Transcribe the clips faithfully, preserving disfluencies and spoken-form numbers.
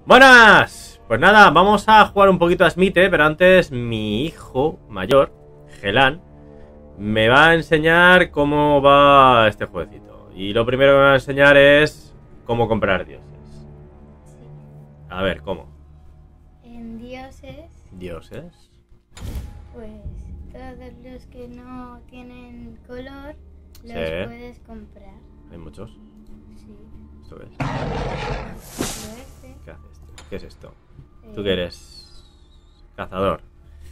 Buenas. Pues nada, vamos a jugar un poquito a Smite, pero antes mi hijo mayor, Gelan, me va a enseñar cómo va este jueguecito. Y lo primero que me va a enseñar es cómo comprar dioses. Sí. A ver, ¿cómo? En dioses, ¿Dioses? pues todos los que no tienen color los Sí. puedes comprar. Hay muchos. Sí. ¿Esto qué es? Pero este, ¿Qué hace este? ¿Qué es esto? eh, ¿Tú qué eres? Cazador.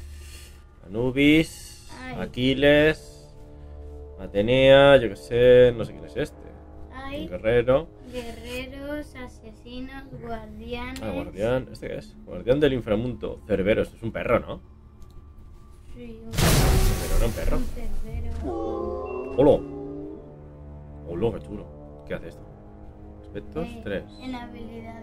Anubis, Ay. Aquiles, Atenea, yo qué sé, no sé quién es este. Hay Un guerrero. guerreros, asesinos, guardianes. Ah, guardián. ¿Este qué es? Guardián del inframundo. Cerbero, esto es un perro, ¿no? Sí, un, Pero no un perro. un cerbero. ¡Hola! ¡Hola, qué chulo! ¿Qué hace esto? Aspectos, Eh, tres. En habilidades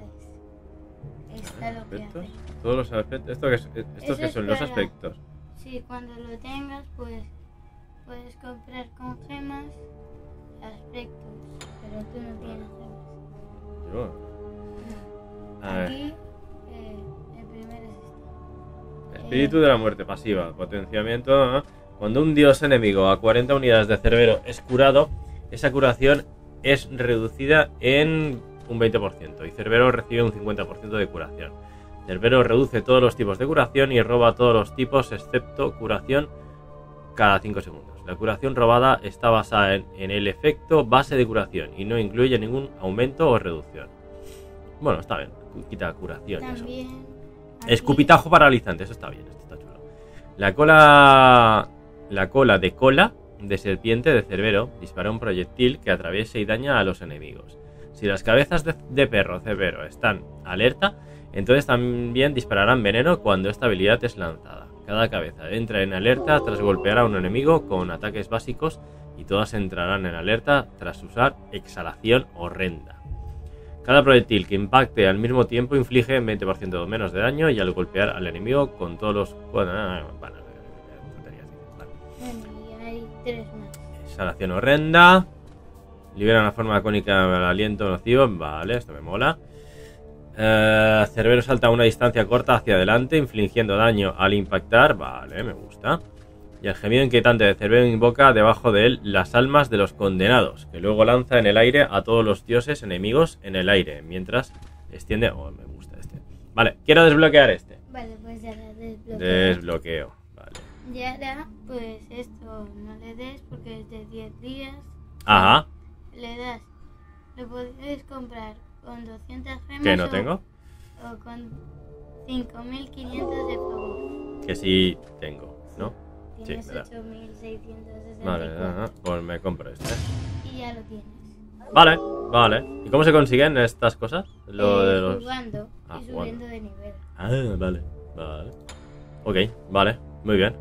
está lo que Aspectos. hace. Todos los aspectos. ¿Esto qué es? ¿Estos Eso qué es son los para- aspectos? Sí, cuando lo tengas, pues puedes comprar con gemas aspectos, pero tú no tienes gemas. Yo. No. A ver. Aquí eh, el primero es este. Espíritu de la muerte pasiva. Potenciamiento. ¿eh? Cuando un dios enemigo a cuarenta unidades de Cerbero es curado, esa curación es reducida en un veinte por ciento y Cerbero recibe un cincuenta por ciento de curación. Cerbero reduce todos los tipos de curación y roba todos los tipos excepto curación cada cinco segundos. La curación robada está basada en, en el efecto base de curación y no incluye ningún aumento o reducción. Bueno, está bien. Quita curación y eso. También aquí- Escupitajo paralizante, eso está bien, esto está chulo. La cola. La cola de cola de serpiente de Cerbero dispara un proyectil que atraviesa y daña a los enemigos. Si las cabezas de, de perro Cerbero están alerta, entonces también dispararán veneno cuando esta habilidad es lanzada. Cada cabeza entra en alerta tras golpear a un enemigo con ataques básicos y todas entrarán en alerta tras usar exhalación horrenda. Cada proyectil que impacte al mismo tiempo inflige veinte por ciento menos de daño y al golpear al enemigo con todos los... Bueno, bueno, tonterías, vale. Bueno, y hay tres más. Exhalación horrenda. Libera una forma cónica del aliento nocivo. Vale, esto me mola. Eh, Cerbero salta a una distancia corta hacia adelante, infligiendo daño al impactar. Vale, me gusta. Y el gemido inquietante de Cerbero invoca debajo de él las almas de los condenados, que luego lanza en el aire a todos los dioses enemigos en el aire, mientras extiende... Oh, me gusta este. Vale, quiero desbloquear este. Vale, pues ya la desbloqueo. Desbloqueo. Vale. Y ahora, pues esto no le des porque es de diez días. Ajá. Le das, lo puedes comprar con doscientas gemas. ¿Que no o- tengo? O con cinco mil quinientos de favor. Que sí tengo, ¿no? Sí, Tienes me da. ocho mil seiscientos sesenta y Vale, cuatro. ajá, pues me compro este. Y ya lo tienes. Vale, vale. ¿Y cómo se consiguen estas cosas? Lo Eh, de los... Jugando Ah, y jugando. subiendo de nivel. Ah, vale, vale. Ok, vale, muy bien.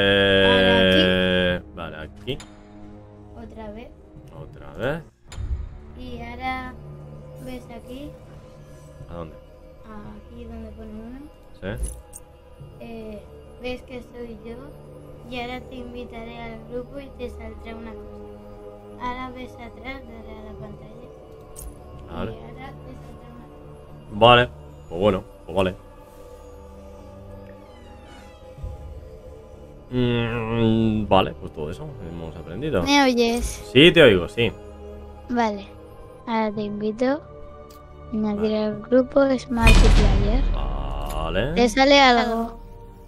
Eh... Vale, aquí. Otra vez. Otra vez. Y ahora ves aquí, ¿A dónde? aquí donde pone uno. ¿Sí? Eh, ves que soy yo. Y ahora te invitaré al grupo y te saldrá una cosa. Ahora ves atrás, dale a la pantalla. Vale. Y ahora te saldrá una cosa. Vale, pues bueno, pues vale. Mm, vale, pues todo eso hemos aprendido. ¿Me oyes? Sí, te oigo, sí. Vale. Ahora te invito. Añadir Vale. al grupo es multiplayer. Vale. ¿Te sale algo?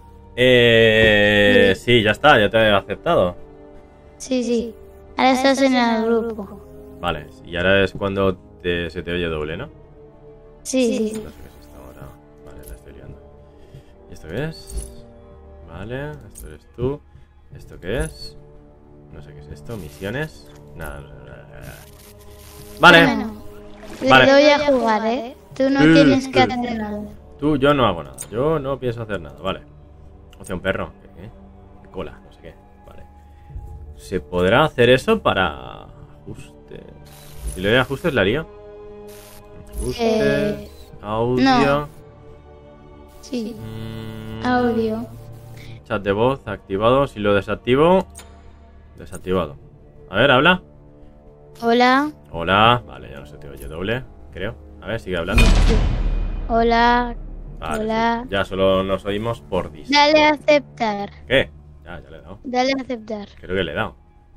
Eh, sí, ya está, ya te he aceptado. Sí, sí. Ahora estás en el grupo. Vale, y ahora es cuando te- se te oye doble, ¿no? Sí, No sí. sé qué es esto ahora. Vale, la estoy liando. ¿Y esto qué es? Vale, esto eres tú. ¿Esto qué es? No sé qué es esto. ¿Misiones? Nada, nada, nada, nada. Vale, Bueno, le Vale. doy a jugar, ¿eh? Tú no Sí, tienes sí. que hacer nada. tú, yo no hago nada. Yo no pienso hacer nada, vale. O sea, un perro. ¿Qué? qué? Cola, no sé qué. Vale. ¿Se podrá hacer eso para ajustes? Si le doy a ajustes, la lío. Ajustes, Eh, audio. no. Sí. mm, Audio. Chat de voz activado. Si lo desactivo, desactivado. A ver, habla. Hola. Hola. Vale, ya no se te oye doble, creo. A ver, sigue hablando. Hola. Vale, Hola. sí. Ya solo nos oímos por Discord. Dale a aceptar. ¿Qué? Ya, ya le he dado. Dale a aceptar. Creo que le he dado.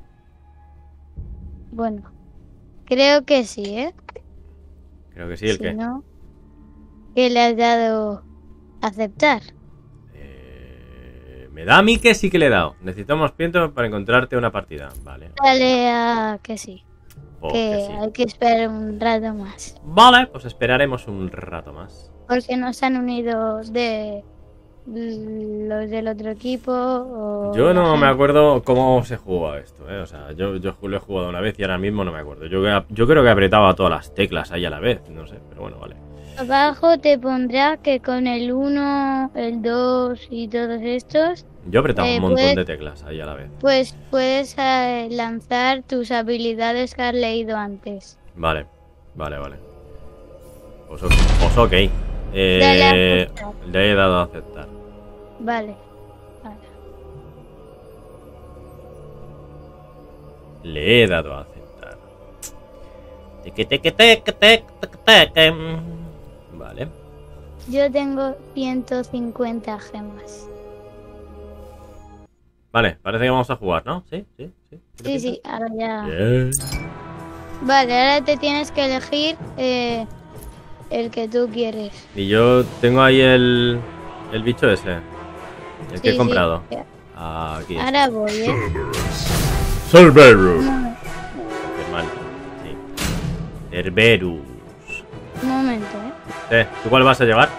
Bueno. Creo que sí, ¿eh? Creo que sí, ¿el si qué? no, ¿qué le has dado a aceptar? Eh, me da a mí que sí que le he dado. Necesitamos tiempo para encontrarte una partida. Vale. Dale a que sí. Oh, que que sí. hay que esperar un rato más. Vale, pues esperaremos un rato más. Porque no se han unido de los del otro equipo. O Yo no la me gente. acuerdo cómo se juega esto, ¿eh? O sea, yo, yo lo he jugado una vez y ahora mismo no me acuerdo. Yo, yo creo que apretaba todas las teclas ahí a la vez, no sé, pero bueno, vale. Abajo te pondrá que con el uno, el dos y todos estos, Yo apretaba Eh, un montón pues- de teclas ahí a la vez. pues puedes eh, lanzar tus habilidades que has leído antes. Vale, vale, vale. Pues, o- pues ok. Eh, Dale a aceptar. le he dado a aceptar. Vale. Vale. Le he dado a aceptar. Teque, teque, teque, teque, teque, teque. Vale. Yo tengo ciento cincuenta gemas. Vale, parece que vamos a jugar, ¿no? Sí, sí, sí. Sí, sí, ahora ya. Bien. Vale, ahora te tienes que elegir eh, el que tú quieres. Y yo tengo ahí el, el bicho ese. El que Sí, he comprado. sí. Aquí. Ahora voy, ¿eh? Cerberus. Un, Qué mal. Sí. Cerberus. un momento, ¿eh? Eh, ¿tú cuál vas a llevar?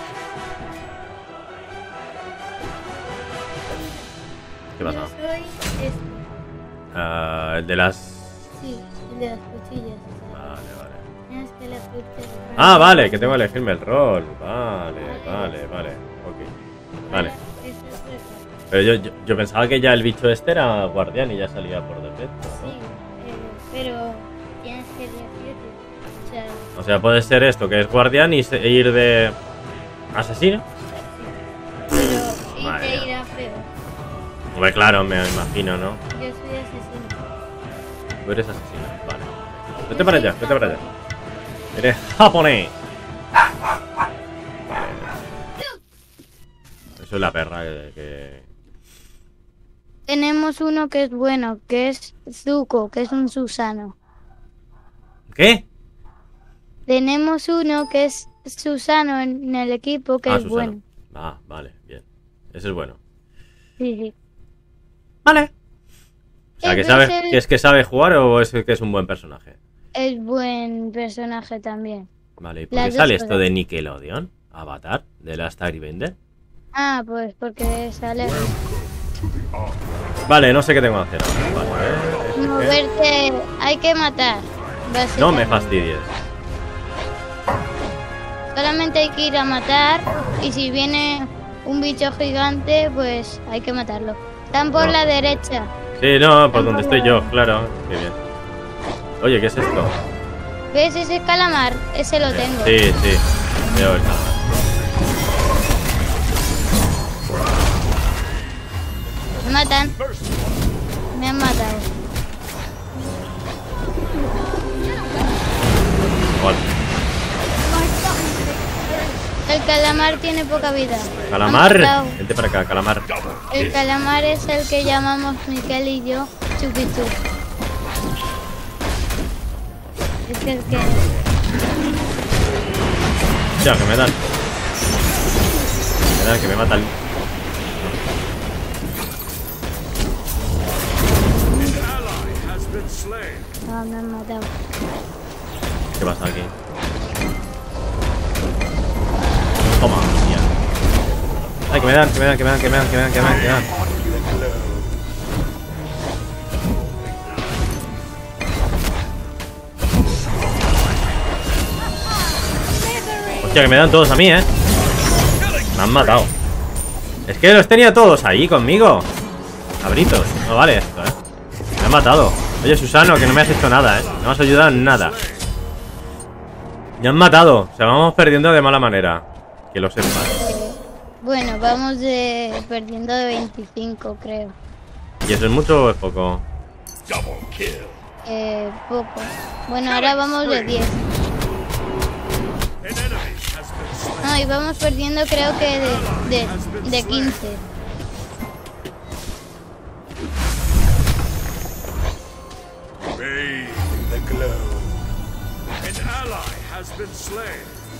¿Qué pasa? Yo soy este. Ah, el de las... Sí, el de las cuchillas. Vale, vale. Tienes que elegirte. Ah, vale, que tengo que elegirme el rol. Vale, vale, vale. Ok. Vale. Ese es el rol. Pero yo, yo, yo pensaba que ya el bicho este era guardián y ya salía por defecto, Sí, ¿no? eh, pero tienes que elegirte. O sea, O sea, puede ser esto, que es guardián y se- e ir de... asesino. pero y Madre te mía. irá peor. Hombre, claro, me imagino, ¿no? Yo soy asesino. Tú eres asesino, vale. Vete para allá, vete para allá. Eres japonés. Vale. Eso es la perra que... que- Tenemos uno que es bueno, que es Zuko, que es un Susano. ¿Qué? Tenemos uno que es Susano en el equipo, que Ah, es Susano. bueno. Ah, vale, bien. Ese es bueno. Sí, sí. Vale. O sea, que Ese sabe, es el- que es que sabe jugar o es que es un buen personaje. Es buen personaje también. Vale, ¿y por Las qué dos sale esto cosas. de Nickelodeon? Avatar, de Last Airbender. Ah, pues porque sale Vale, no sé qué tengo que hacer ahora. Vale, eh, moverte, hay que matar. no me básicamente. fastidies. Solamente hay que ir a matar y si viene un bicho gigante, pues hay que matarlo. Están por No. la derecha. Sí, no, por donde estoy yo, claro. Qué bien. Oye, ¿qué es esto? ¿Ves ese calamar? Ese lo tengo. Sí, sí. Veo el calamar. Me matan. Me han matado. Vale. El calamar tiene poca vida. Calamar. Me han matado. Vente para acá, calamar. El calamar es el que llamamos Miquel y yo Chupichu. Es el que... Ya, que me dan. Me dan, que me matan. Ah, me han matado. ¿Qué pasa aquí? Toma, tía. Ay, que me dan, que me dan, que me dan, que me dan, que me dan, que me dan, que me dan. Hostia, que me dan todos a mí, ¿eh? Me han matado. Es que los tenía todos ahí conmigo. Cabritos. No vale esto, ¿eh? Me han matado. Oye, Susano, que no me has hecho nada, ¿eh? No me has ayudado en nada. Me han matado. O sea, vamos perdiendo de mala manera. Que lo sepas. Bueno, vamos de perdiendo de veinticinco, creo. ¿Y eso es mucho o es poco? Eh, poco. Bueno, ahora vamos de diez. No, y vamos perdiendo creo que de, de, de quince. Bathe in the glow. An ally has been slain.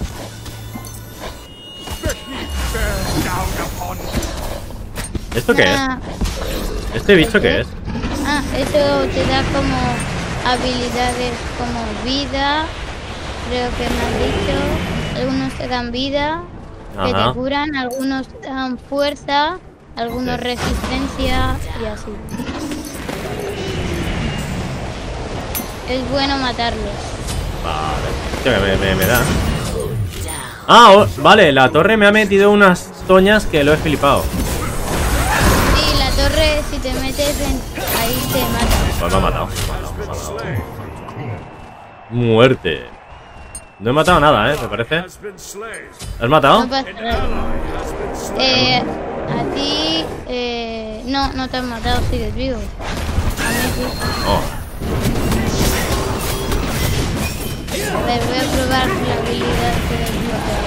The heat bears down upon you. ¿Esto qué es? Ah, ¿Este bicho qué es? ah, eso te da como habilidades como vida, creo que me han dicho. Algunos te dan vida, que Ajá. te curan, algunos te dan fuerza, algunos Sí. resistencia y así. Es bueno matarlos. Vale. Hostia, que me, me, me da. Ah, oh, vale, la torre me ha metido unas toñas que lo he flipado. Sí, la torre, si te metes en... ahí te mata. Pues me ha matado. Muerte. No he matado nada, ¿eh? ¿Te parece? Has been slain. ¿Has matado? No pasa nada. Has been slain. Eh, a ti... Eh, no, no te han matado, sigues vivo. A mí sí. Oh. A ver, voy a probar la habilidad que desbloqueo.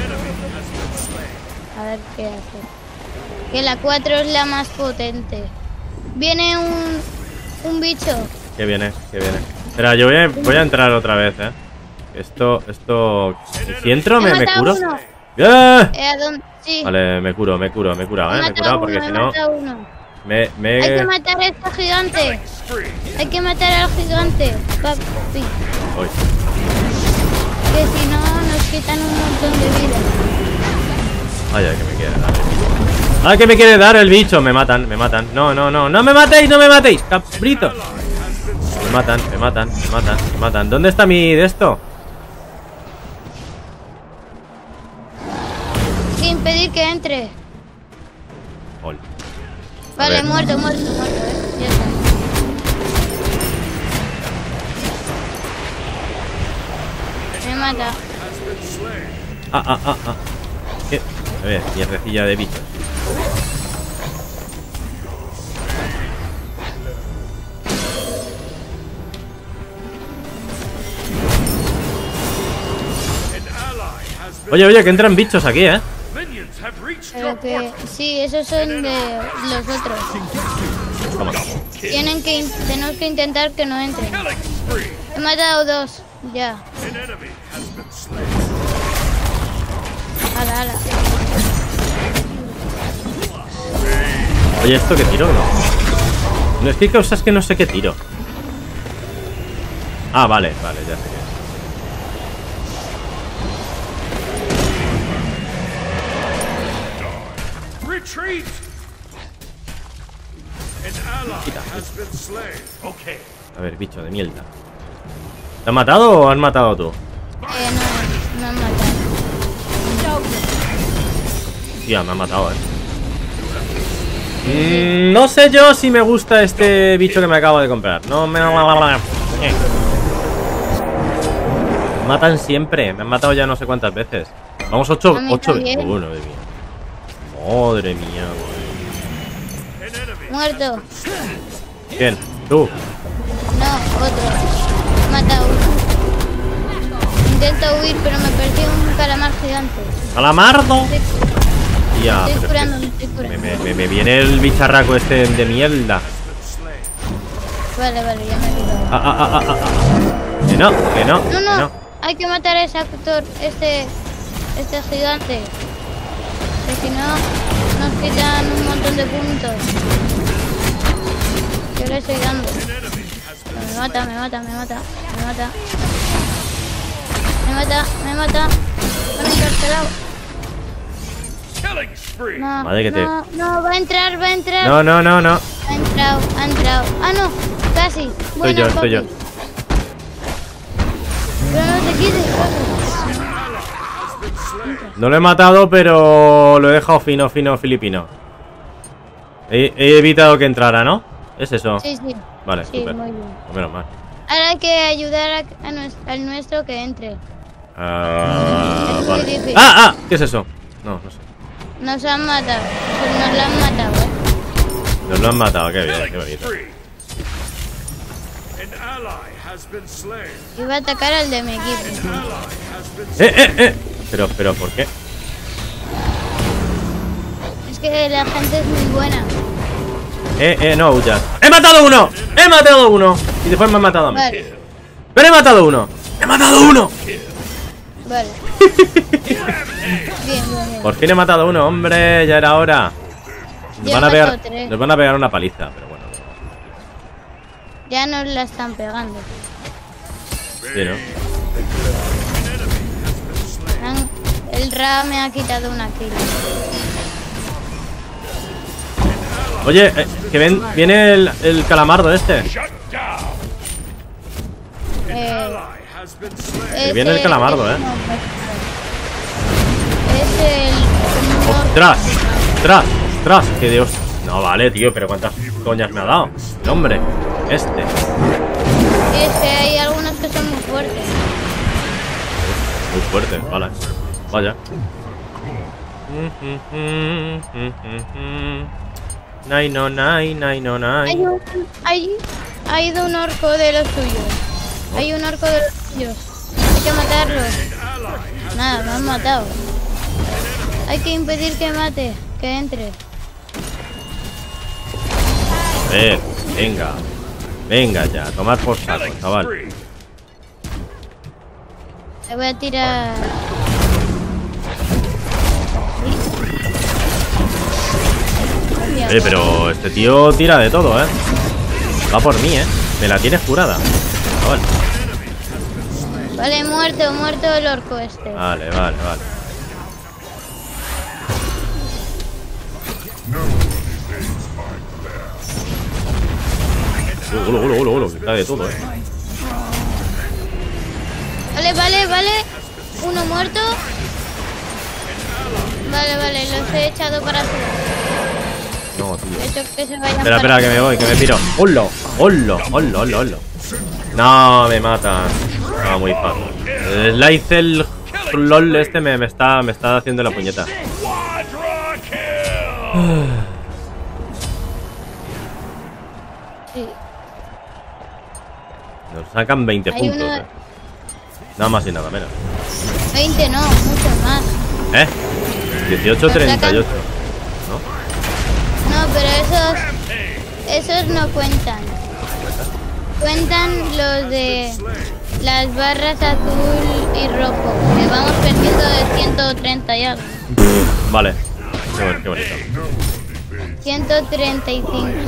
A ver qué hace. Que la cuatro es la más potente. Viene un, un bicho. Que viene, que viene. Espera, yo voy a, voy a entrar otra vez, ¿eh? Esto, esto... Si entro, He me, me matado curo. uno. ¡Eh! Eh, ¿a dónde? Sí. Vale, me curo, me curo, me he curado, He ¿eh? Me he matado curado porque uno, si he no... matado uno. Me... me... Hay que matar a este gigante. Hay que matar al gigante. Papi. Uy. Que si no, nos quitan un montón de vida. Ay, ay, que me quiere dar el bicho. ¡Ay, que me quiere dar el bicho! Me matan, me matan. No, no, no. ¡No me matéis, no me matéis! ¡Cabrito! Me matan, me matan, me matan, me matan. ¿Dónde está mi de esto? Sin impedir que entre. Ol. A Vale, ver. muerto, muerto, muerto. ¿Eh? Ya está. Me mata. Ah, ah, ah, ah. ¿Qué? A ver, mierdecilla de bichos. Oye, oye, que entran bichos aquí, ¿eh? Minions have reached your Pero que sí, esos son de los otros. Toma. Tienen que in- tenemos que intentar que no entren. killing spree. He matado dos. Ya. An enemy has been slain. Ala, ala. Oye, ¿esto qué tiro? No. No, es que hay cosas que no sé qué tiro. Ah, vale, vale, ya sé qué es. Retreat. An ally has been slain. Okay. A ver, bicho de mierda. ¿Te han matado o has matado tú? Eh, no, me han matado. Tía, me han matado, eh. Mm, no sé yo si me gusta este bicho que me acabo de comprar. No me... Eh. Me matan siempre. Me han matado ya no sé cuántas veces. Vamos, ocho... A mí ocho... también. Oh, madre mía. Madre mía, güey. An enemy. Muerto. ¿Quién? ¿Tú? No, otro. He matado uno. Intento huir, pero me persigue un calamar gigante. ¡Calamardo! Estoy, Ya, estoy pero es curando, que me estoy me, curando. me, me, me viene el bicharraco este de mierda. Vale, vale, ya me he curado. Ah, ah, ah, ah, ah, ah. Que no, que no, No, que no, no. hay que matar a ese actor, este, este gigante. Que si no, nos quitan un montón de puntos. Yo le estoy dando. Me mata, me mata, me mata, me mata. Me mata, me mata. Me han encarcelado. Killing spree. No, Madre que te- no, no, va a entrar, va a entrar. No, no, no, no. Ha entrado, ha entrado. Ah, no, casi. Bueno, yo, estoy yo. papi. Pero no te quites, papi. No lo he matado, pero lo he dejado fino, fino, filipino. He, he evitado que entrara, ¿no? ¿Es eso? Sí, sí. Vale, Sí, súper. muy bien. Pues menos mal. Ahora hay que ayudar a, a nues- al nuestro que entre. Ah, Es muy vale. difícil. ¡Ah, ah! ¿Qué es eso? No, no sé. Nos han matado. Pues nos lo han matado, ¿eh? Nos lo han matado, qué bien, qué Killing bonito. spree. An ally has been slain. Iba a atacar al de mi equipo. Ally has been ¡Eh, eh, eh! Pero, pero, ¿por qué? que la gente es muy buena. Eh, eh, no huyas. ¡He matado uno! ¡He matado uno! Y después me han matado a mí. Vale, ¡Pero he matado uno! ¡He matado uno! vale. Bien, bien, bien. Por fin he matado uno, hombre. Ya era hora. Nos Ya van a he pegar, matado tres. nos van a pegar una paliza, pero bueno. Ya nos la están pegando. Sí, ¿no? Han- El Ra me ha quitado una kill. Oye, eh, que ven, viene el, el calamardo este. Shut down. Eh, Ally has been slain. es viene el calamardo, ¿eh? Es el... ¡Ostras! ¡Ostras! ¡Ostras! ¡Que Dios! No, vale, tío, pero ¿cuántas coñas me ha dado? El hombre, este. Es que hay algunos que son muy fuertes. Muy fuerte, vale. Vaya. Nai no nai, nai no Hay nai. un, hay, ha ido un orco de los suyos. Hay un orco de los suyos. Hay que matarlo. Nada, me han matado. Hay que impedir que mate, que entre. A ver, venga. Venga ya, tomar por saco, chaval. Spree. Le voy a tirar. Eh, pero este tío tira de todo, ¿eh? Va por mí, ¿eh? Me la tiene jurada. Chaval. Vale, muerto, muerto el orco este. Vale, vale, vale. Ulo, ulo, ulo, ulo, que cae de todo, ¿eh? Vale, vale, vale. Uno muerto. Vale, vale, los he echado para atrás. No, tío. He hecho que se vayan Espera, espera, para que me voy, que me piro. ¡Hola! ¡Hola! ¡Hola, hola, hola! No, me matan. No, muy fácil. El Lae'zel LOL este me, me está me está haciendo la puñeta. Quadra kill. Sí. Nos sacan veinte Hay puntos, uno- eh. Nada más y nada menos. veinte no, mucho más. ¿Eh? dieciocho treinta y ocho. ¿No? No, pero esos, esos no cuentan. Cuentan los de las barras azul y rojo. Que vamos perdiendo de ciento treinta y algo. Vale. Qué, bon- qué bonito. ciento treinta y cinco.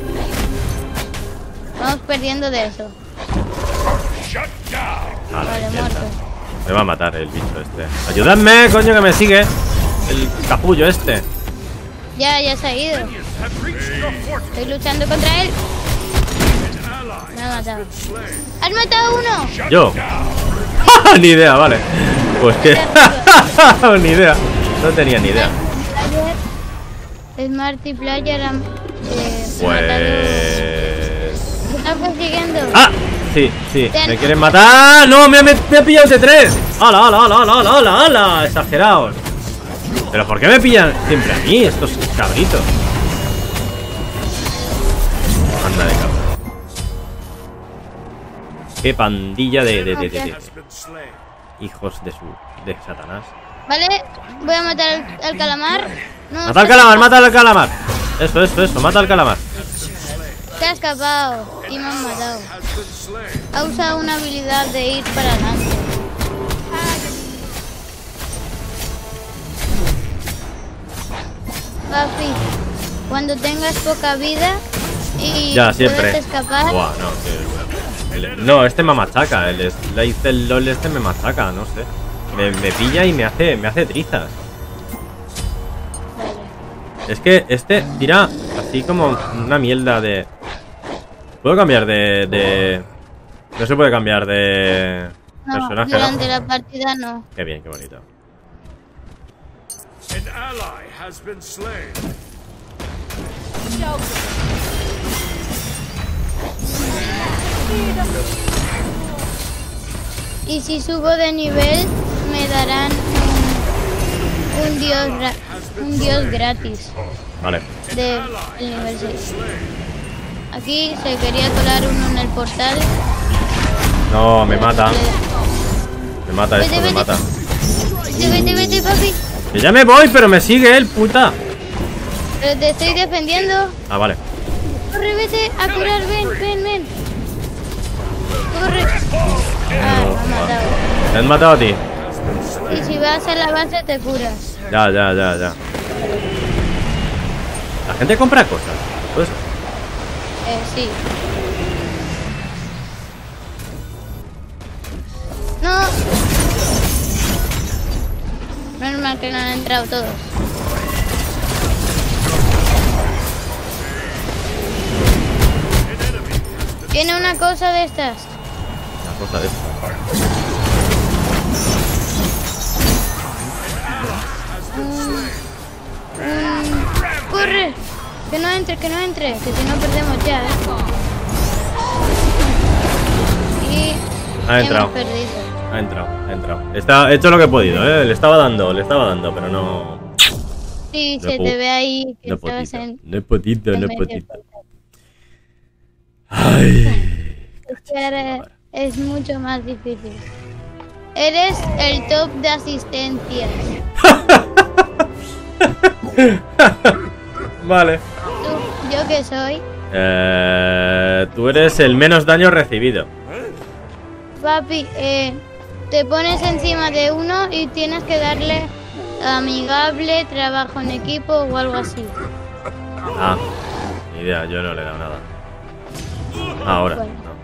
Vamos perdiendo de eso. Shut down. Vale, Vale, ya muerto. está. Me va a matar el bicho este. ¡Ayúdame, coño, que me sigue! El capullo este. Ya, ya se ha ido. Have reached your fortress. Estoy luchando contra él. Ally Me ha matado. slain. ¡Has matado a uno! Shut Yo. down. Ni idea, vale. Pues que. Ni idea. No tenía ni idea. Es multiplayer. am- Eh, Pues. ¿Me está persiguiendo? ¡Ah! Sí, sí. Ten. ¿Me quieren matar? ¡No! ¡Me ha, me, me ha pillado de tres! ¡Hala, hala, hala, hala, hala, hala, hala! Exagerados. ¿Pero por qué me pillan siempre a mí estos cabritos? Anda de cabra. Qué pandilla de, de, de, de, de Has been slain. hijos de su. de Satanás. Vale, voy a matar al, al calamar. No, ¡Mata al calamar! ¡Mata al calamar! Eso, eso, eso. Mata al calamar. se ha escapado y me han matado. Has been slain. Ha usado una habilidad de ir para adelante. Papi, cuando tengas poca vida y Ya, siempre. puedas escapar, Buah, no, que- el- no, este me machaca. El Lae'zel LOL este me machaca, no sé. Me, me pilla y me hace, me hace trizas. Es que este tira así como una mierda de. ¿Puedo cambiar de, de... No se puede cambiar de no, personaje, durante ¿no? la partida no. Qué bien, qué bonito. An ally has been slain. Y si subo de nivel, me darán un, un dios gra- un dios gratis Vale. de el nivel seis. Aquí se quería colar uno en el portal. No, me mata. Me mata Vete, esto, me vete. mata. Vete, vete, vete, papi. Que ya me voy, pero me sigue él, puta. Pero te estoy defendiendo. Ah, vale. Corre, vete a curar, ven, ven, ven. Corre. Ah, me ha matado. ¿Te han matado a ti? Y si vas a la base te curas. Ya, ya, ya, ya. La gente compra cosas. ¿Puede ser? Eh, sí. No. Menos mal que no han entrado todos. Tiene una cosa de estas. Una cosa de esta. Mm, corre. Que no entre, que no entre. Que si no perdemos ya, ¿eh? Y Ha entrado. hemos perdido. Ha entrado, ha entrado. Está, he hecho lo que he podido, ¿eh? Le estaba dando, le estaba dando, pero no... Sí, No se puedo. te ve ahí que No he estabas podido, en... no he podido, en no he medio. podido. Ay... Es que ahora es mucho más difícil. Eres el top de asistencias. Vale. ¿Tú? ¿Yo qué soy? Eh, tú eres el menos daño recibido. Papi, eh, te pones encima de uno y tienes que darle amigable, trabajo en equipo o algo así. Ah, ni idea, yo no le he dado nada. Ahora, Bueno. no.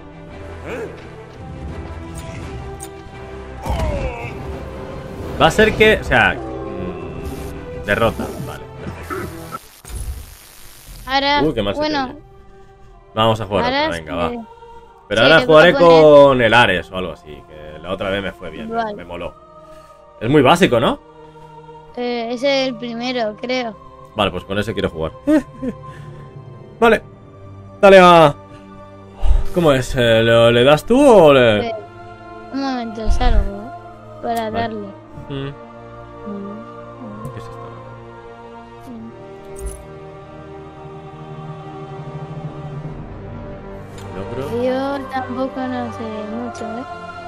Va a ser que, o sea, mmm, derrota, vale. Perfecto. Ahora, Uy, qué mal se bueno, pilla. Vamos a jugar ahora otra, venga, va. sí. Pero Sí, ahora te voy jugaré a poner- con el Ares o algo así, que la otra vez me fue bien, me- Vale. me moló. Es muy básico, ¿no? eh, ese es el primero, creo. Vale, pues con ese quiero jugar. Vale. Dale a... ¿Cómo es? Eh, ¿lo- ¿Le das tú o le...? Eh, un momento, salgo ¿eh? para Vale. darle. Mm, Mm, ¿Qué es esto? mm. Logro. Yo tampoco no sé mucho, ¿eh?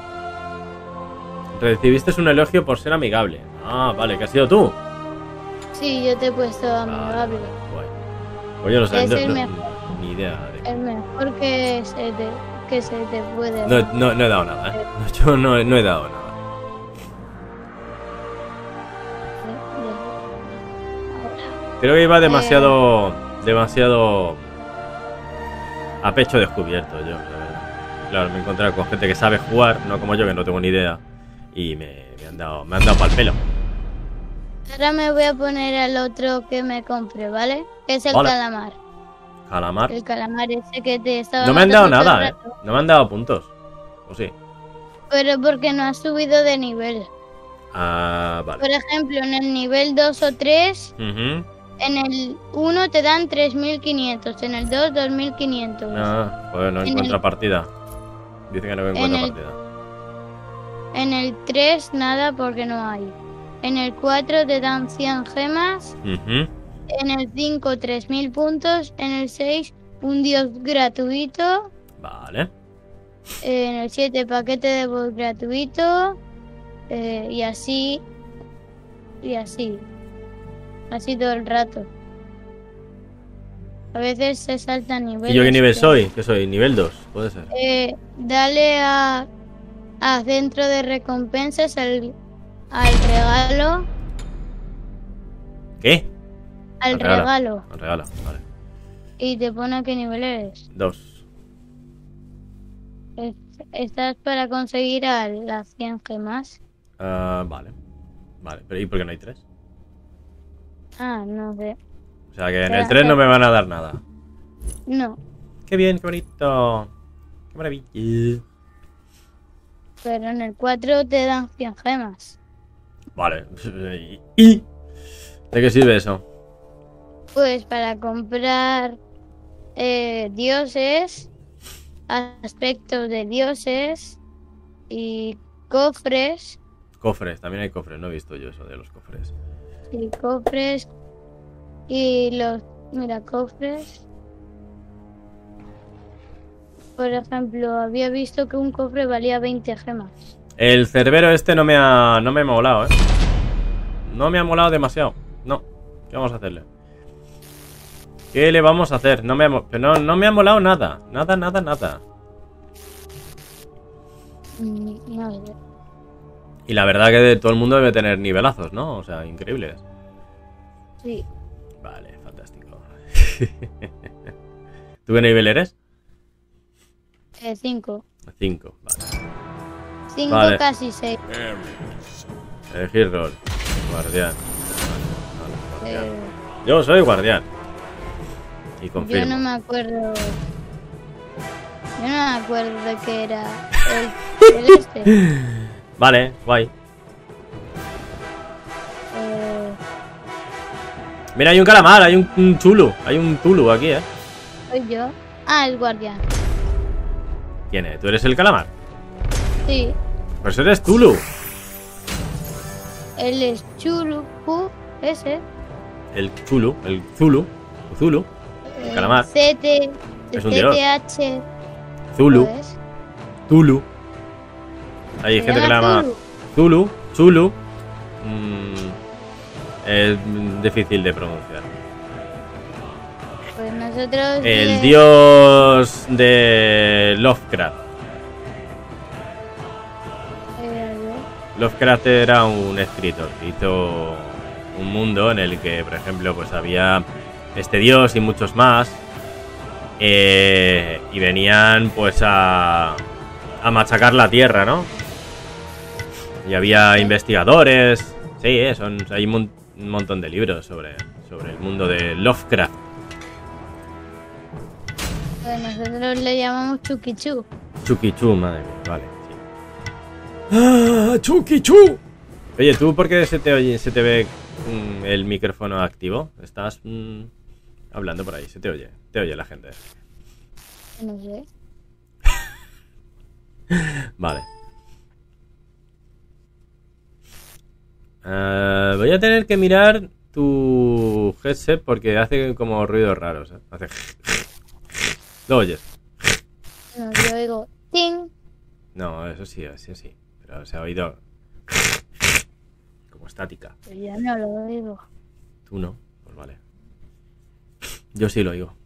Recibiste un elogio por ser amigable. Ah, vale, que has sido tú. Sí, yo te he puesto amigable. Guay. Pues yo no sé, Es no- el no- mejor. ni idea. de- El mejor que se te, que se te puede No, dar. no, no he dado nada, ¿eh? No, yo no, no he dado nada. Creo que iba demasiado... Demasiado... A pecho descubierto yo, la verdad. Claro, me he encontrado con gente que sabe jugar, no como yo que no tengo ni idea. Y me, me han dado, me han dado pa'l pelo. Ahora me voy a poner al otro que me compre, ¿vale? Que es el Vale. calamar. Calamar. El calamar ese que te estaba No me han dado matando todo nada, el eh. rato. No me han dado puntos. ¿O sí? Pero porque no has subido de nivel. Ah, vale. Por ejemplo, en el nivel dos o tres, Ujú. en el uno te dan tres mil quinientos, en el dos dos mil quinientos. Ah, pues no En encuentra el- partida. Dice que no encuentra el- partida. En el tres nada porque no hay. En el cuatro te dan cien gemas. Ujú. En el cinco tres mil puntos. En el seis un dios gratuito. Vale. En el siete paquete de voz gratuito. eh, y así. Y así. Así todo el rato. A veces se saltan niveles. ¿Y yo qué nivel pero- soy? ¿Qué soy? ¿Nivel dos? Puede ser. Eh, dale a, a centro de recompensas al, al regalo. ¿Qué? Al Al regalo. regalo. Al regalo, vale. Y te pone qué nivel eres. Dos. Es- Estás para conseguir a las cien gemas. Ah, vale. Vale, pero ¿y por qué no hay tres? Ah, no sé. O sea que en Espera, el tres no espera. me van a dar nada. No, Qué bien, qué bonito. Qué maravilla. pero en el cuatro te dan cien gemas. Vale. ¿Y? ¿De qué sirve eso? Pues para comprar eh, dioses, aspectos de dioses y cofres. Cofres, también hay cofres, no he visto yo eso de los cofres. Y cofres y los, mira, cofres. Por ejemplo, había visto que un cofre valía veinte gemas. El cerbero este no me ha, no me ha molado, ¿eh? No me ha molado demasiado. No. ¿Qué vamos a hacerle? ¿Qué le vamos a hacer? No me ha, mo- no, no me ha molado nada. Nada, nada, nada. Mm, no sé. Y la verdad que de todo el mundo debe tener nivelazos, ¿no? O sea, increíbles. Sí. Vale, fantástico. ¿Tú qué nivel eres? Eh, cinco. cinco, vale. Cinco, Vale. casi seis. Elegir rol. Guardián. Vale, vale, Eh, guardián. Yo soy guardián. Y yo confirmo. no me acuerdo. Yo no me acuerdo de qué era el, el este. Vale, guay. Eh, Mira, hay un calamar, hay un, un Tulu. Hay un Tulu aquí, ¿eh? soy yo. Ah, el guardián. ¿Quién es? ¿Tú eres el calamar? Sí. Pues eres Tulu. Él es Chulupu, ese. El Tulu, el Zulu. Zulu. Eh, Calamar. C T, Es un dios. C T H. Zulu. ¿cómo es? Tulu. Hay Se gente que le llama llama Zulu. Zulu. Zulu. Mm, es difícil de pronunciar. Pues nosotros. El le- dios de Lovecraft. eh, Lovecraft era un escritor. Hizo un mundo en el que, por ejemplo, pues había este dios y muchos más. eh, y venían pues a, a machacar la tierra, ¿no? Y había investigadores. Sí, eh, son, hay un, mon- un montón de libros sobre, sobre el mundo de Lovecraft. pues nosotros le llamamos Chuquichu. Chuquichu, madre mía, vale. Sí. ¡Ah, Chuquichu! Oye, ¿tú por qué se te oye, se te ve mm, el micrófono activo? Estás mm, hablando por ahí, se te oye, te oye la gente. No sé. Vale. Ah, voy a tener que mirar tu headset porque hace como ruidos raros, ¿eh? Hace... ¿Lo oyes? No, yo oigo. ¡Ting! No, eso sí, eso sí. Pero se ha oído como estática. Pero ya no lo oigo. Tú no, pues vale. Yo sí lo oigo.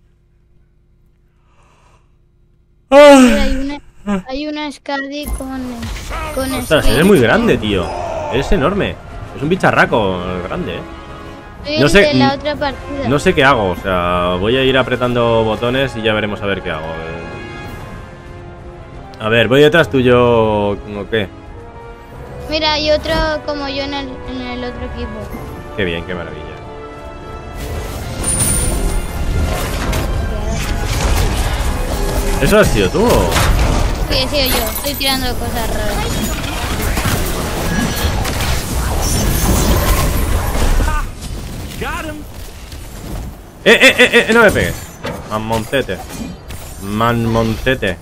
Mira, hay una, hay una Scadi con. con Ostras, skate. eres muy grande, tío. Eres enorme. Es un bicharraco grande, ¿eh? Estoy No sé, en la mm, otra partida. No sé qué hago, o sea, voy a ir apretando botones y ya veremos a ver qué hago. A ver, voy detrás tuyo, ¿o qué? Mira, hay otro como yo en el, en el otro equipo. Qué bien, qué maravilla. ¿Eso has sido tú? o? Sí, he sido yo. Estoy tirando cosas raras. Got him. ¡Eh, eh, eh, eh! No me pegues. Manmontete. Manmontete.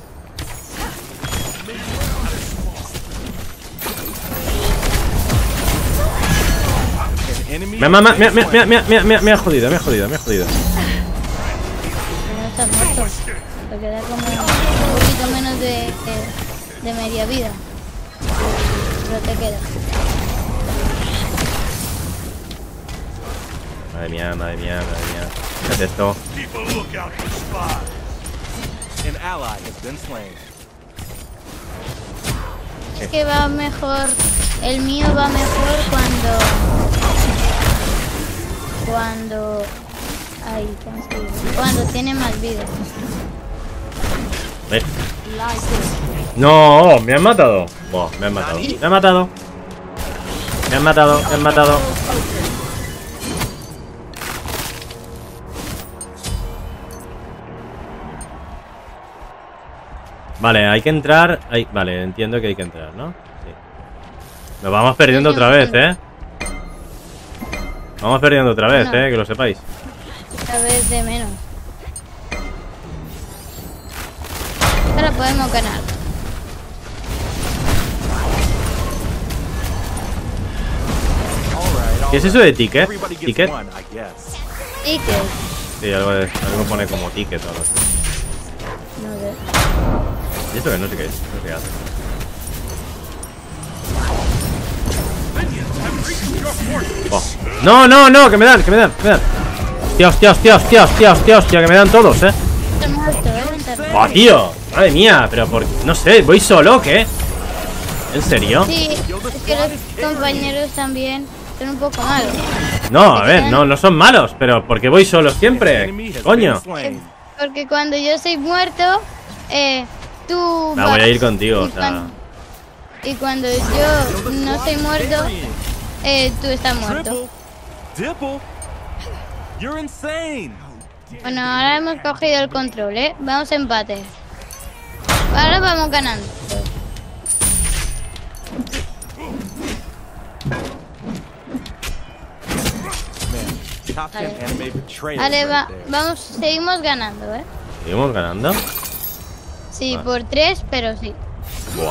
Enemy. Me, ha- me, ha- me, ha- me, ha- me, ha- me, ha- me, ha- me, ha- me ha jodido, me ha jodido, me ha jodido. No estás muerto. Te queda como un poquito menos de, de, de media vida. Pero te queda. Madre mía, madre mía, madre mía. Fíjate esto. Keep a lookout for spies. An ally has been slain. Es que va mejor. El mío va mejor cuando. Cuando. Ay, ¿cómo se dice? Cuando tiene más vida. Ven. No, me han matado. Buah, me han matado. Me han matado. Me han matado, me han matado. Vale, hay que entrar. Hay... Vale, entiendo que hay que entrar, ¿no? Sí. Nos vamos perdiendo otra vez, ¿eh? Vamos perdiendo otra vez, No. ¿eh? Que lo sepáis. Esta vez de menos. Ahora podemos ganar. All right, ¿Qué es all eso de ticket? Everybody gets ¿Ticket? one, I guess. Y que. Sí, algo, de- algo pone como ticket o algo así. No sé. ¿Y esto que no sé qué es? No sé qué hace. Minions have reached your fortress. Oh. No, no, no, que me dan, que me dan, que me dan. Hostia, hostia, hostia, hostia, hostia, hostia, hostia, que me dan todos, eh. Está muerto, ¿eh? Está- ¡Oh, tío! Madre mía, pero por... No sé, ¿voy solo o qué? ¿En serio? Sí, es que los compañeros también son un poco malos. No, a ver, no, no son malos, pero ¿por qué voy solo siempre? Enemy has Coño. been slain. Porque cuando yo soy muerto, eh, tú Me voy a vas- ir contigo, y o sea... cuan- Y cuando yo no soy muerto, eh, tú estás muerto. Triple. Dipple. You're insane. Bueno, ahora hemos cogido el control, ¿eh? Vamos a empate. Ahora vamos ganando. Top ten Vale. anime betrayal. Vale, va- right there. vamos, seguimos ganando, ¿eh? ¿Seguimos ganando? Sí, Vale. por tres, pero sí. Buah.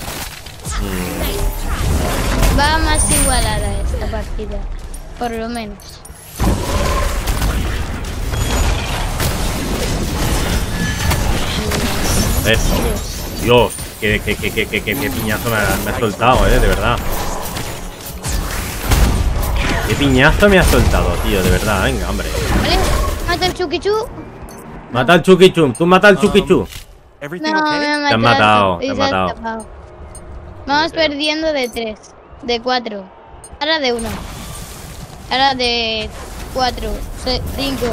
Va más igualada esta partida, por lo menos. Eso. Dios, qué, qué, qué, qué, qué, qué, qué piñazo me ha, me ha soltado, eh, de verdad. Qué piñazo me ha soltado, tío, de verdad, venga, hombre. ¿Vale? Mata el Chukichu. Mata al Chukichum, tú mata al Chukichu. Everything No, okay? me ha Te han matado. matado, te y han se ha matado. escapado. Vamos perdiendo de tres, de cuatro. Ahora de uno. Ahora de cuatro, se- cinco.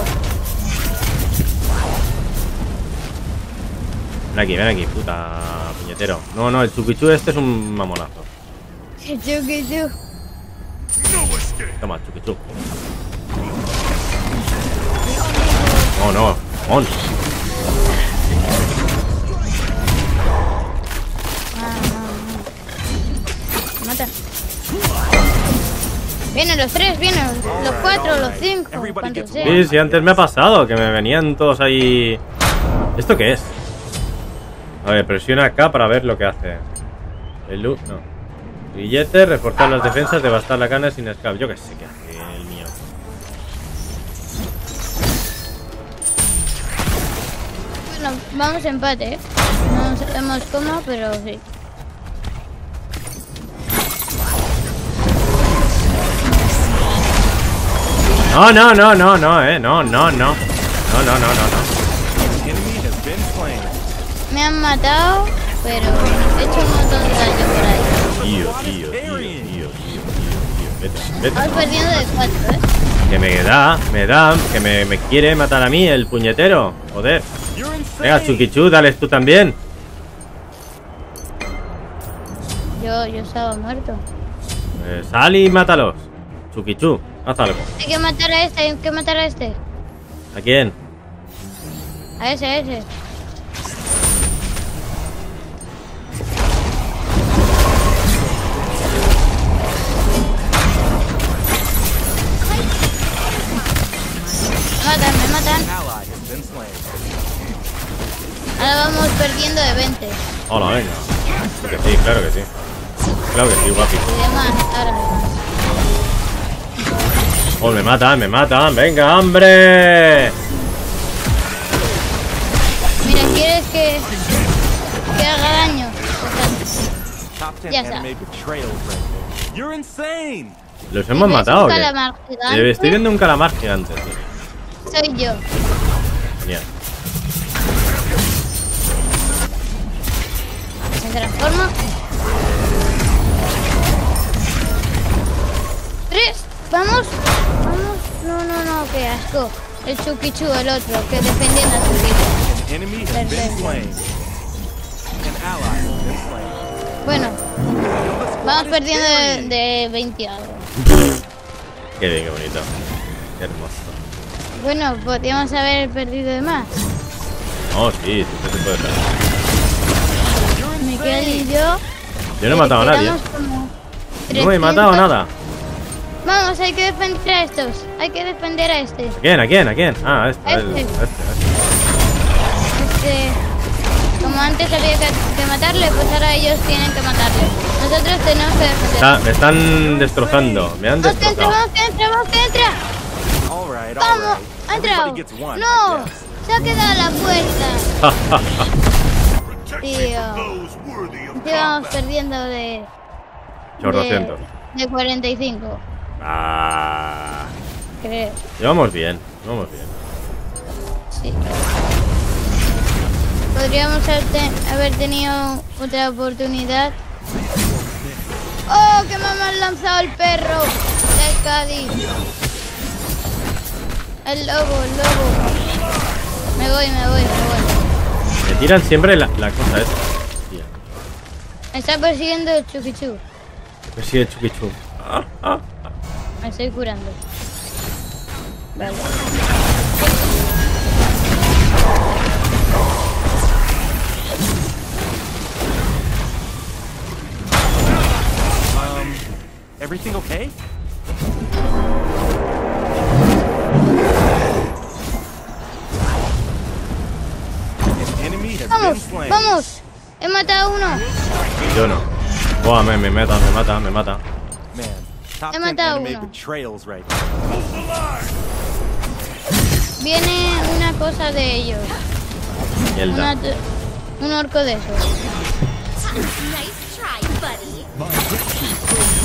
Ven aquí, ven aquí, puta puñetero. No, no, el Chukichu este es un mamonazo. El Chukichu. Toma, Chukichu. No, no, on. Ah, no, no. Mata. Vienen los tres, vienen los cuatro, los cinco. cuantos sean. Sí, sí, antes me ha pasado, que me venían todos ahí... ¿Esto qué es? A ver, presiona acá para ver lo que hace. El loot, no. Billete, reforzar las defensas, devastar la cana sin escape. Yo qué sé qué hace el mío. Bueno, vamos a empate, ¿eh? No sabemos cómo, pero sí. No, no, no, no, no, eh. No, no, no. No, no, no, no, no. Enemy has been slain. Me han matado, pero he hecho un montón de daño por ahí. Tío, tío, tío, tío, tío, tío, tío. Vete, vete. Vamos perdiendo de cuatro, ¿eh? Que me da, me da, que me, me quiere matar a mí, el puñetero. Joder. You're insane. Venga, Chukichu, dale tú también. Yo, yo estaba muerto. Eh, sal y mátalos. Chukichu, haz algo. Hay que matar a este, hay que matar a este. ¿A quién? A ese, a ese. Me matan, me matan. Ally has been slain. Ahora vamos perdiendo de veinte. Hola, venga. Que sí, claro que sí. Claro que sí, guapi. Y demás, ahora demás. Oh, me matan, me matan. Venga, hombre. Mira, ¿quieres que, que haga daño? Top ten Ya está. anime betrayal right there. You're insane. Los hemos ¿Ves matado, ¿o un qué? calamar gigante? Eh, Estoy viendo un calamar gigante, tío. Soy yo. Genial. Se transforma. Tres. Vamos. Vamos. No, no, no. Qué asco. El Chukichu, el otro, que defiende a Chukichu. An enemy has been Perfecto. slain. An ally has been slain. Bueno, vamos perdiendo de, de veinte algo. Qué bien, qué bonito. Qué hermoso. Bueno, podríamos haber perdido de más. No, sí, sí, sí se puede perder. Miguel y yo. Yo no he matado a nadie. quedamos como No he trescientos. matado a nada. Vamos, hay que defender a estos. Hay que defender a este. ¿A quién? ¿A quién? ¿A quién? Ah, a este. A a este, este. a este, a este. Este, como antes había que, que matarle, pues ahora ellos tienen que matarle. Nosotros tenemos que defender. Está- me están destrozando. Me han ¡Vamos que entra, destrozado. vamos que entra, vamos que entra! All right, all ¡Vamos! right. ¡Ha entrado! Everybody gets one, I ¡No! guess. ¡Se ha quedado a la puerta! Protection Tío. from those worthy of Íbamos combat. perdiendo de... Chorrocientos. De, de cuarenta y cinco. Ah. Qué creo. Llevamos bien, vamos bien. Sí. Podríamos haber, ten haber tenido otra oportunidad. ¡Oh, que me han lanzado el perro! De Cádiz. El lobo, el lobo. Me voy, me voy, me voy. Me tiran siempre la, la cosa esta. Tía. Me está persiguiendo el Chukichu. Me sigue Chukichu. Ah, ah. Me estoy curando. Vale. Um, everything okay? An enemy has been ¡Vamos! slain. ¡Vamos! He matado a uno. Yo no. Buah, me, me mata, me mata, me mata. Man, top He ten matado anime uno. betrayals right now. Viene una cosa de ellos. Mierda. Una, un orco de esos. Nice try, buddy.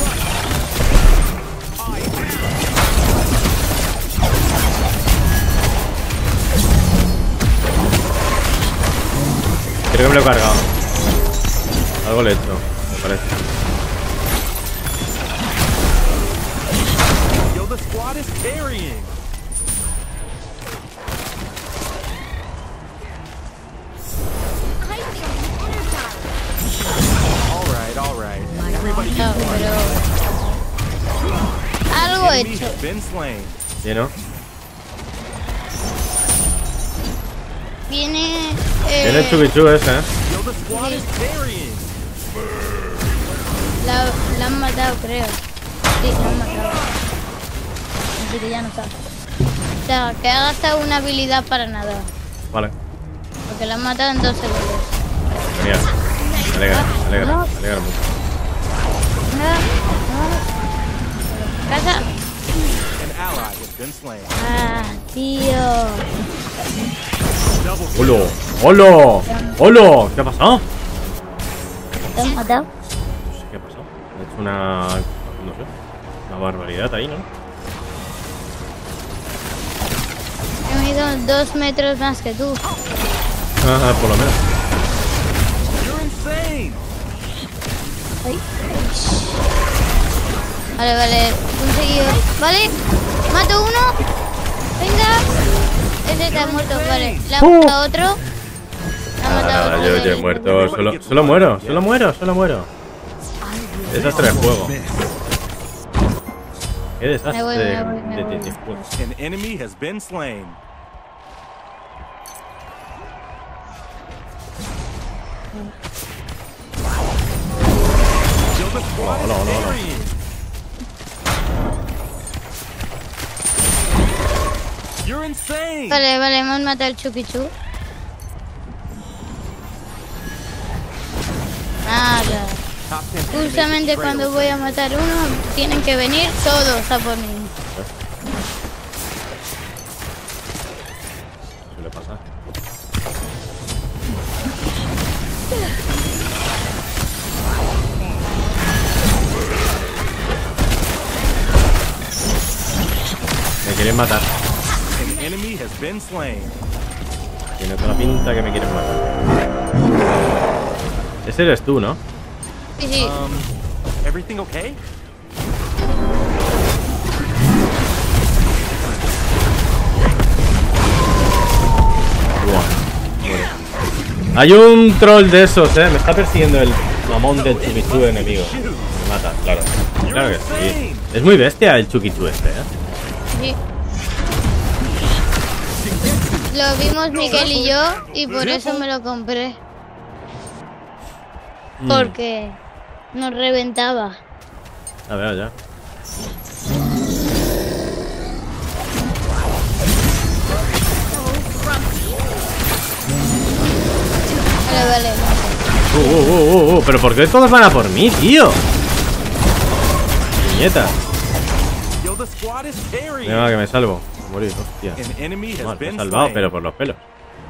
Creo que me lo he cargado. Algo le he hecho, me parece. Yo, the squad is carrying. I feel energized. All right, all right. Everybody No, get one. pero... Algo he Enemy hecho. has been slain. ¿Sí, no? Viene... Viene el Eh, Chukichu ese, ¿eh? Yo, the squad is carrying. la, la han matado, creo. Sí, la han matado. Así que ya no está. O sea, que ha gastado una habilidad para nada. Vale. Porque la han matado en dos segundos. Genial. Me alegra, me alegra, me alegra mucho. Nada, nada. Casa. An ally has been slain. Ah, tío. Double kill. ¡Holo! ¡Holo! ¡Holo! ¿Qué ha pasado? ¿Te han matado? No sé qué ha pasado. He hecho una... no sé. Una barbaridad ahí, ¿no? He ido dos metros más que tú. Ah, por lo menos. You're insane. Ay, Vale, vale, conseguido. Vale, mato uno. Venga. Ese está muerto, vale. Le ha matado otro. Le ha matado Ah, otro. yo, de yo he ahí. muerto. Solo, solo muero, solo muero, solo muero. Qué desastre de juego. Qué desastre Me voy, de, me voy, me de- voy. de- de juego. An enemy has been slain. Yo, the squad Hola, hola, is hola. carrying. You're insane. Vale, vale, hemos matado al Chukichu. Nada. Top ten anime Justamente cuando betrayals. voy a matar uno, tienen que venir todos a por mí. Suele pasar. Me quieren matar. An enemy has been slain. Tiene toda la pinta que me quieren matar. Ese eres tú, ¿no? Sí, sí. Um, everything okay? Buah, muero. Hay un troll de esos, eh. Me está persiguiendo el mamón del Chukichu enemigo. Me mata, claro. Claro que sí. Es muy bestia el Chukichu este, eh. Sí. Lo vimos Miguel y yo y por eso me lo compré. Mm. Porque nos reventaba. A ver, ya. Vale, vale. Uh, uh, uh, uh, uh, pero ¿por qué todos van a por mí, tío? Niñeta. Yo, the squad is carrying. Venga, que me salvo. A morir, hostia. An enemy has Mal, me he been salvado, slain. pero por los pelos.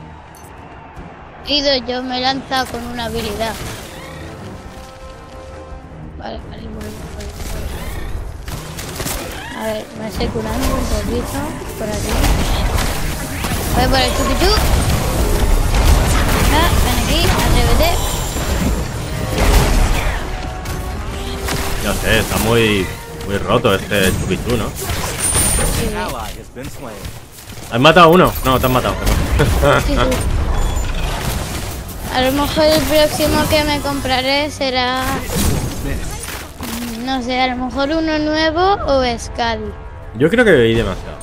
He ido yo, me he lanzado con una habilidad. Vale, vale, voy, voy, voy. A ver, me estoy curando un poquito por aquí. Voy por el chupichú. Ah, ven aquí, atrévete. Ya sé, está muy, muy roto este chupichú, ¿no? An ally has been slain. ¿Has matado a uno? No, te has matado. Sí, sí. A lo mejor el próximo que me compraré será... No sé, a lo mejor uno nuevo o Skadi. Yo creo que bebí demasiado.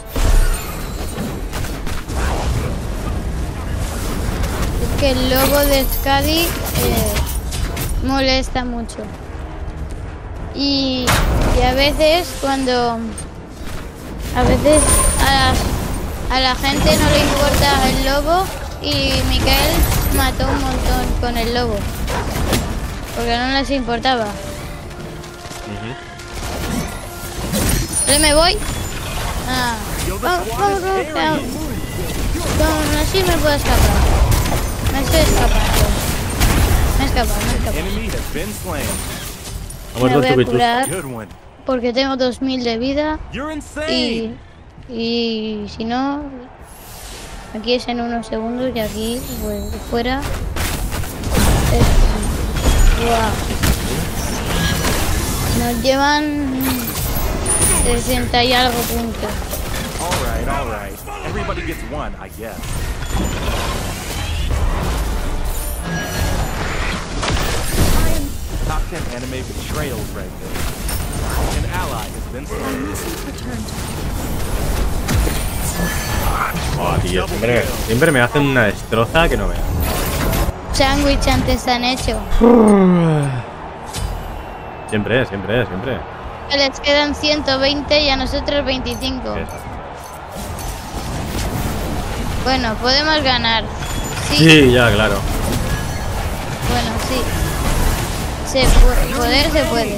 Es que el logo de Skadi eh, molesta mucho. Y, y a veces cuando... A veces a la, a la gente no le importa el lobo y Miquel mató un montón con el lobo. Porque no les importaba. ¿Le me voy? Ah. Vamos, vamos, vamos, vamos. Vamos, así me puedo escapar. Me estoy escapando. Me he escapado, me he escapado. Enemy has been slain. Vamos, Me dos voy a chupichus. curar Good one. porque tengo dos mil de vida. You're Y, insane. y si no, aquí es en unos segundos y aquí, pues, fuera. Es, wow. Nos llevan sesenta y algo puntos. All right, all right. Everybody gets one, I guess. Top ten anime betrayals right there. An ally has been slain. Oh, tío, siempre, siempre me hacen una destroza que no veas. Sándwich antes han hecho. Siempre, siempre, siempre. Les quedan ciento veinte y a nosotros veinticinco. Exacto. Bueno, podemos ganar. Sí, Sí, ya, claro. bueno, sí. Se puede, poder se puede.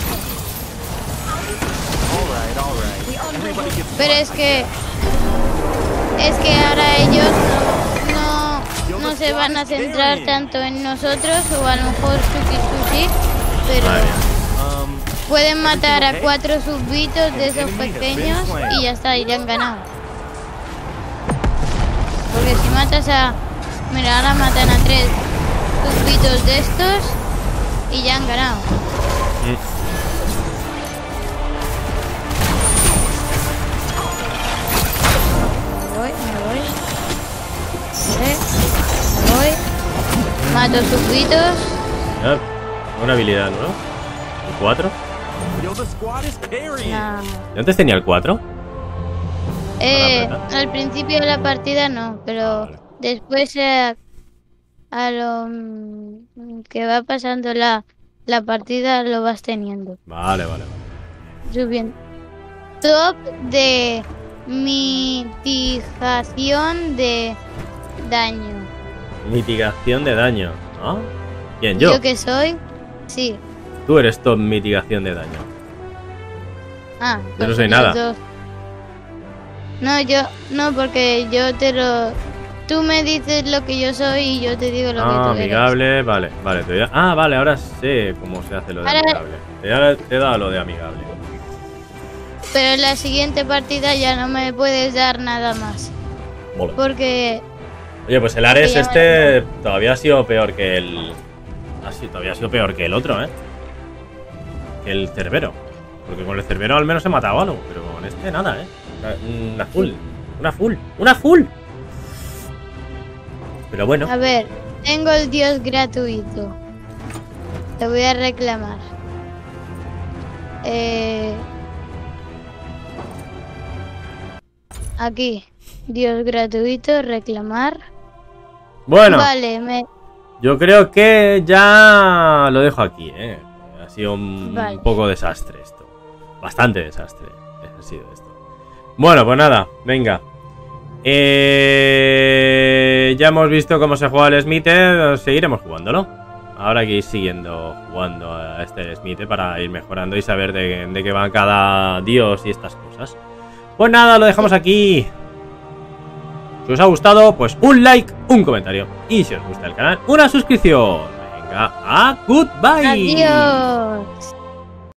All right, all right. Everybody gets Pero es que es que ahora ellos no, no, no se van a centrar tanto en nosotros, o a lo mejor Suki Sushi, pero Vale. um pueden matar a cuatro subbitos de esos pequeños y ya está, y ya han ganado. Porque si matas a... Mira, ahora matan a tres subbitos de estos y ya han ganado. Mm. Me voy, me voy. Vale, me voy. Mato subbitos. Ya, una habilidad, ¿no? ¿El cuatro? yo the squad is carrying. No. ¿Yo antes tenía el cuatro? Eh, Para al principio de la partida no, pero Vale. después eh, a lo mm, que va pasando la, la partida lo vas teniendo. Vale, vale, vale. Subiendo. Top de mitigación de daño. Mitigación de daño, ¿no? Bien, yo. ¿Yo que soy? Sí. Tú eres top mitigación de daño. Ah, Yo no pues soy los nada. dos. No, yo, no, porque yo te lo... Tú me dices lo que yo soy y yo te digo lo que Ah, tú eres. amigable, vale, vale. Te voy a- Ah, vale, ahora sé cómo se hace lo de Ahora- amigable. Te he- te he dado lo de amigable. Pero en la siguiente partida ya no me puedes dar nada más. Mola. Porque... Oye, pues el Ares ya este todavía ha sido peor que el... Ha sido, todavía ha sido peor que el otro, ¿eh? Que el Cerbero. Porque con el Cerbero al menos he matado algo, pero con este nada, ¿eh? Una, una full. Una full. Una full. Pero bueno. A ver, tengo el dios gratuito. Te voy a reclamar. Eh... Aquí. Dios gratuito, reclamar. Bueno, Vale, me... yo creo que ya lo dejo aquí, ¿eh? Ha sido un, Vale. un poco desastre esto. Bastante desastre ha sido esto. Bueno, pues nada, venga. Eh, ya hemos visto cómo se juega el Smite, seguiremos jugándolo. Ahora hay que ir siguiendo jugando a este Smite para ir mejorando y saber de, de qué va cada dios y estas cosas. Pues nada, lo dejamos aquí. Si os ha gustado, pues un like, un comentario. Y si os gusta el canal, una suscripción. Venga, a goodbye. Adiós.